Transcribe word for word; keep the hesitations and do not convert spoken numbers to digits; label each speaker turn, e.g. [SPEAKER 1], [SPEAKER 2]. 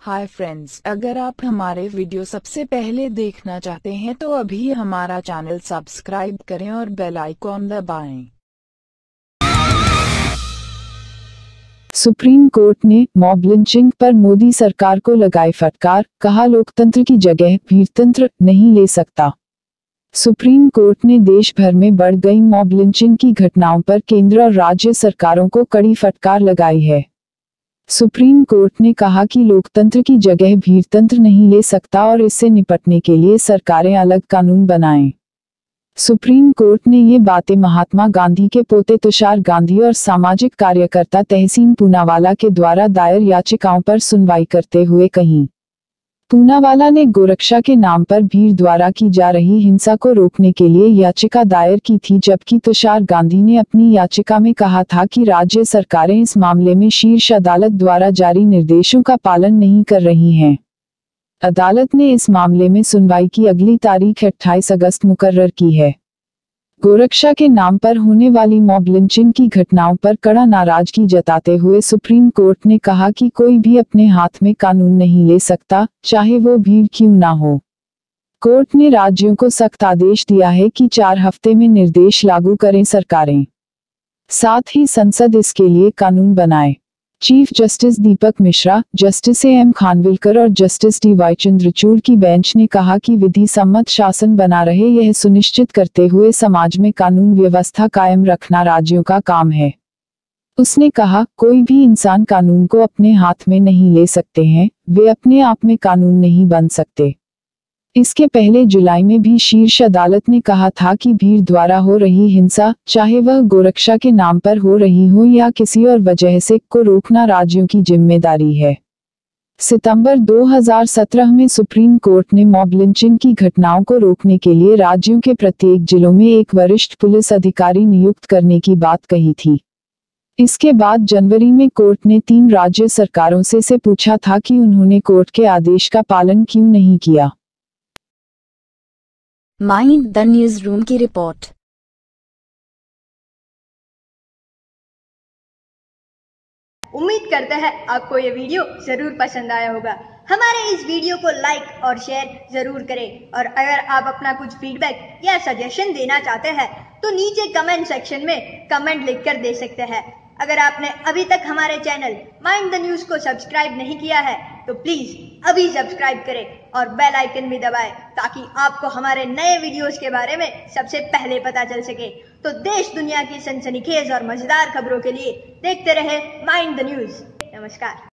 [SPEAKER 1] Hi friends, अगर आप हमारे वीडियो सबसे पहले देखना चाहते हैं तो अभी हमारा चैनल सब्सक्राइब करें और बेल आइकॉन दबाएं।
[SPEAKER 2] सुप्रीम कोर्ट ने मॉब लिंचिंग पर मोदी सरकार को लगाई फटकार, कहा लोकतंत्र की जगह भीड़तंत्र नहीं ले सकता। सुप्रीम कोर्ट ने देश भर में बढ़ गई मॉब लिंचिंग की घटनाओं पर केंद्र और राज्य सरकारों को कड़ी फटकार लगाई है। सुप्रीम कोर्ट ने कहा कि लोकतंत्र की जगह भीड़तंत्र नहीं ले सकता और इससे निपटने के लिए सरकारें अलग कानून बनाएं। सुप्रीम कोर्ट ने ये बातें महात्मा गांधी के पोते तुषार गांधी और सामाजिक कार्यकर्ता तहसीन पूनावाला के द्वारा दायर याचिकाओं पर सुनवाई करते हुए कही। पूनावाला ने गोरक्षा के नाम पर भीड़ द्वारा की जा रही हिंसा को रोकने के लिए याचिका दायर की थी, जबकि तुषार गांधी ने अपनी याचिका में कहा था कि राज्य सरकारें इस मामले में शीर्ष अदालत द्वारा जारी निर्देशों का पालन नहीं कर रही हैं। अदालत ने इस मामले में सुनवाई की अगली तारीख अट्ठाईस अगस्त मुकर्रर की है। गोरक्षा के नाम पर होने वाली मॉब लिंचिंग की घटनाओं पर कड़ा नाराजगी जताते हुए सुप्रीम कोर्ट ने कहा कि कोई भी अपने हाथ में कानून नहीं ले सकता, चाहे वो भीड़ क्यों ना हो। कोर्ट ने राज्यों को सख्त आदेश दिया है कि चार हफ्ते में निर्देश लागू करें सरकारें। साथ ही संसद इसके लिए कानून बनाए। Chief justice Deepak Mishra, justice A M Khanwilkar और जस्टिस डी वाई चंद्रचूड़ की बेंच ने कहा कि विधि सम्मत शासन बना रहे, यह सुनिश्चित करते हुए समाज में कानून व्यवस्था कायम रखना राज्यों का काम है। उसने कहा, कोई भी इंसान कानून को अपने हाथ में नहीं ले सकते हैं, वे अपने आप में कानून नहीं बन सकते। इसके पहले जुलाई में भी शीर्ष अदालत ने कहा था कि भीड़ द्वारा हो रही हिंसा, चाहे वह गोरक्षा के नाम पर हो रही हो या किसी और वजह से, को रोकना राज्यों की जिम्मेदारी है। सितंबर दो हज़ार सत्रह में सुप्रीम कोर्ट ने मॉब लिंचिंग की घटनाओं को रोकने के लिए राज्यों के प्रत्येक जिलों में एक वरिष्ठ पुलिस अधिकारी नियुक्त करने की बात कही थी। इसके बाद जनवरी में कोर्ट ने तीन राज्य सरकारों से से पूछा था कि उन्होंने कोर्ट के आदेश का पालन क्यों नहीं किया।
[SPEAKER 3] माइंड द न्यूज रूम की रिपोर्ट।
[SPEAKER 4] उम्मीद करते हैं आपको ये वीडियो जरूर पसंद आया होगा। हमारे इस वीडियो को लाइक और शेयर जरूर करें और अगर आप अपना कुछ फीडबैक या सजेशन देना चाहते हैं तो नीचे कमेंट सेक्शन में कमेंट लिखकर दे सकते हैं। अगर आपने अभी तक हमारे चैनल माइंड द न्यूज को सब्सक्राइब नहीं किया है तो प्लीज अभी सब्सक्राइब करें और बेल आइकन भी दबाएं ताकि आपको हमारे नए वीडियोस के बारे में सबसे पहले पता चल सके। तो देश दुनिया की सनसनीखेज और मजेदार खबरों के लिए देखते रहे माइंड द न्यूज। नमस्कार।